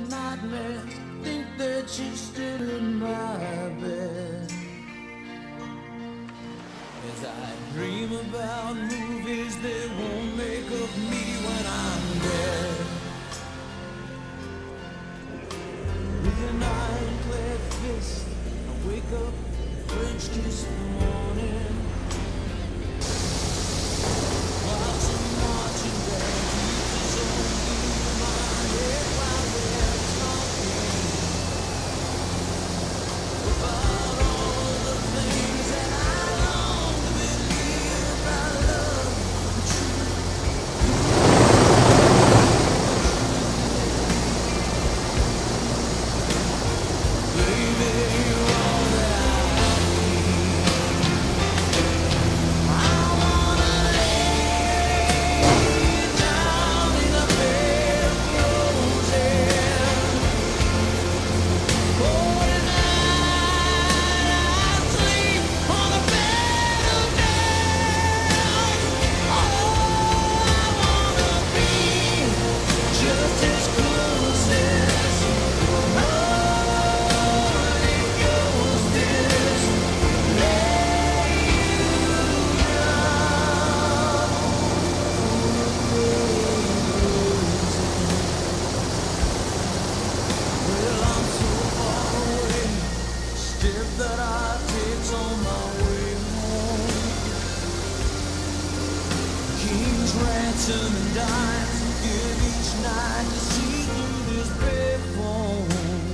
nightmares, think that you're still in my bed. As I dream about movies that won't make of me when I'm dead. With an ironclad fist, I wake up, French kiss in the morning. While some marching band keeps its own beat in my head while they're talking about all the things that I long to believe about love and truth. Baby, you're all that I need. I wanna lay down in a bed of roses. Oh, tonight I sleep on a bed of nails. Oh, I wanna be just as close as the Holy Ghost is. Lay you Well, I'm so far away. Step that I take on my way home. King's ransom and dimes give each night to see through this bed phone.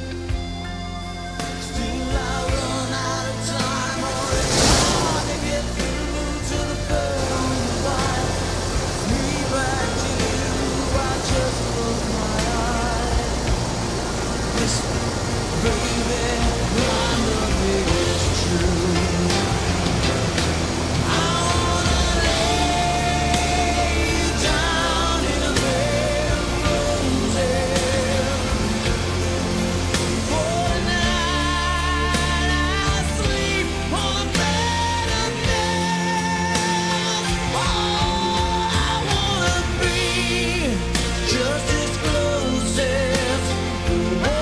Still I run out of time, or it's hard to get through to the third on the line. Me back to you, I just close my eyes. Listen, baby, I love is true. I wanna lay you down in a bed of roses. For tonight I sleep on a bed of nails. Oh, I wanna be just as close as the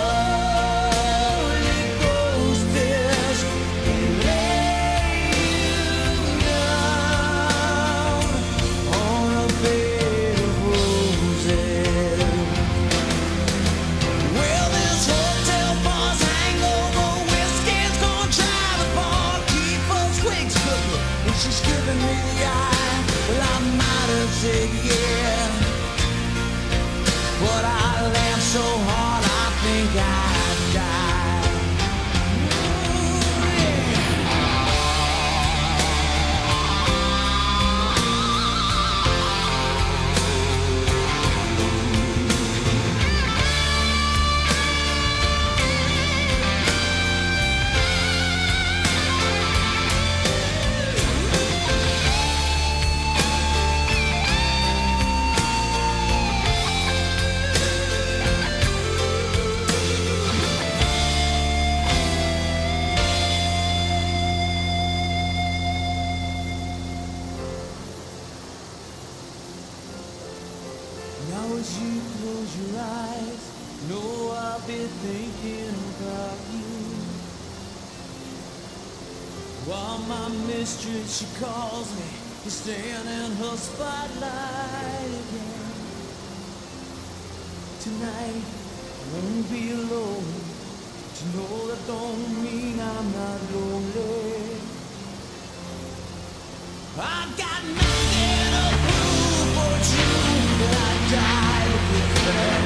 Holy Ghost is. Lay you down on a bed of roses. Well, this hotel bar's hangover whiskey's gonna drive it far, keep us twigs cooking, and she's giving me the eye. Well, I might have said yeah, but I laughed so hard I think I'd die. Ooh, yeah. Now as you close your eyes, know I'll be thinking about you. While my mistress, she calls me to stand in her spotlight again. Tonight I won't be alone, but you know that don't mean I'm not lonely. I've got nothing to prove for you that I died with them.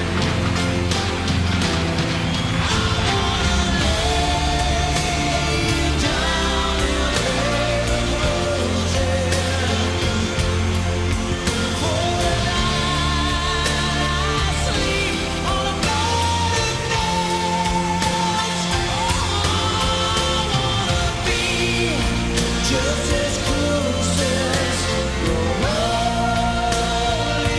I wanna lay down in a bed of roses. For tonight I sleep on a bed of nails. Oh, I wanna be just as close as your Holy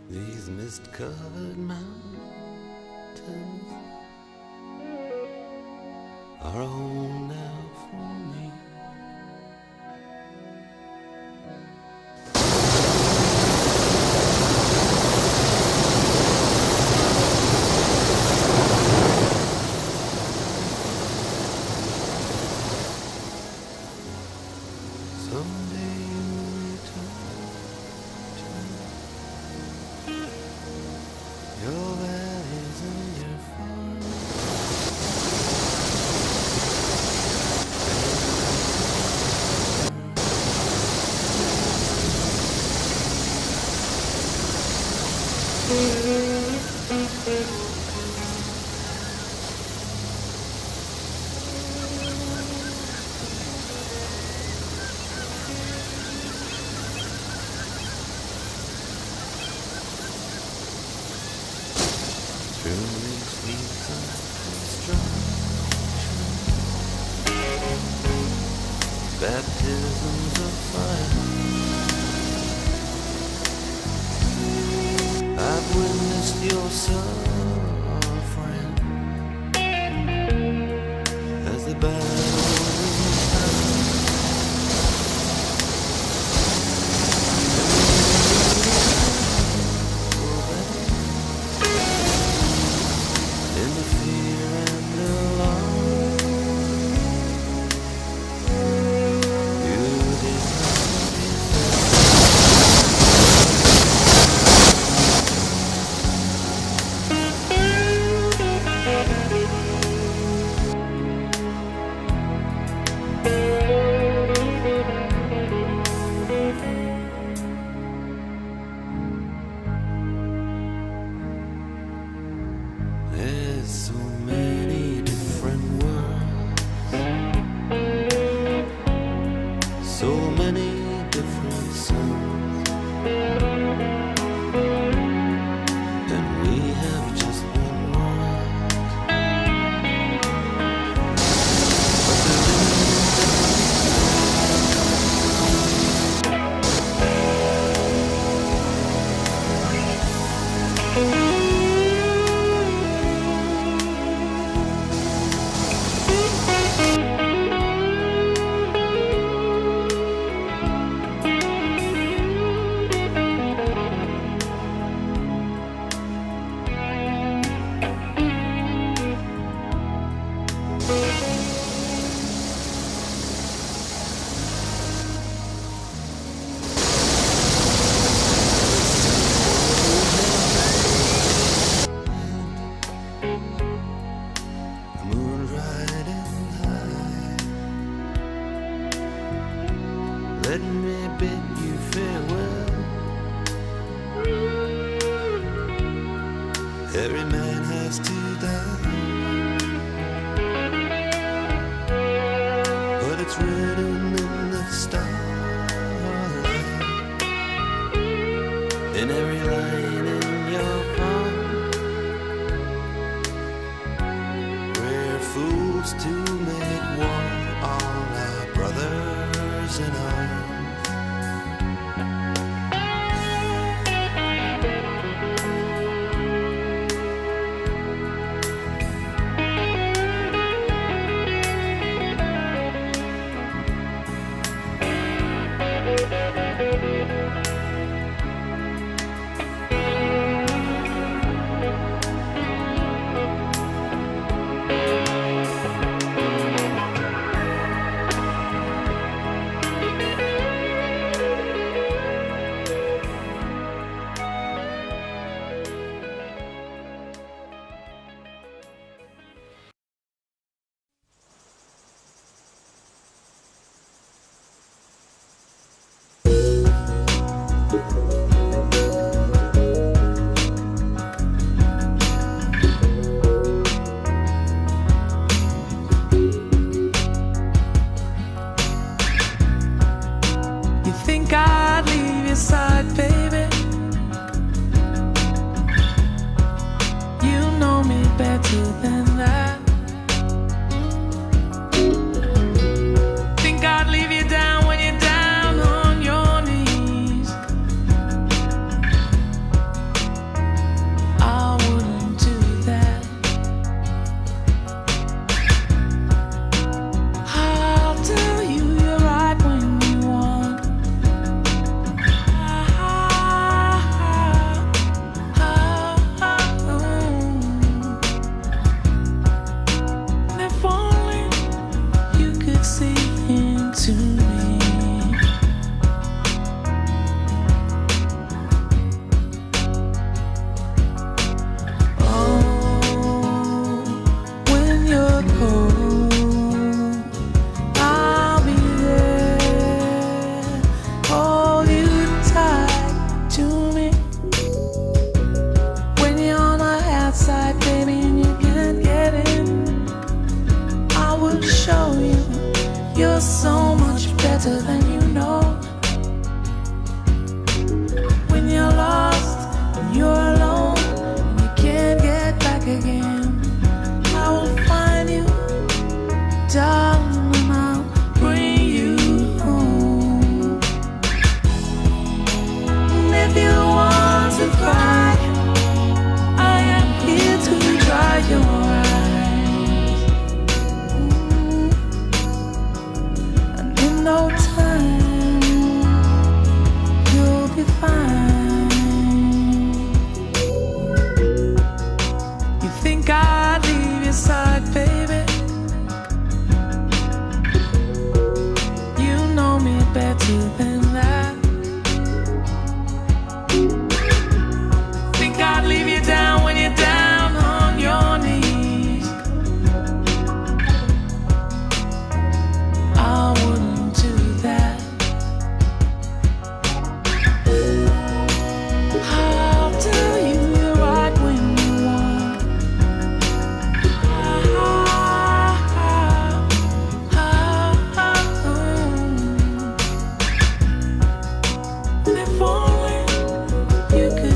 These mist-covered mountains are a home now for me. Someday you'll return to your valleys and your farms. Through these seasons of destruction, baptisms of fire, I've witnessed your suffering as the battle in the fear and alarm. You did There's so many different worlds, so many different suns, and we have just one world. But the moon riding high, let me bid you farewell. Every man has to die, but it's written in the starlight, in every line in your palm. We're fools to make war on our brothers in arms.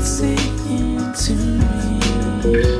singing to me.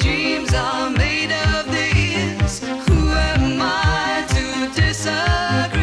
Who am I to disagree?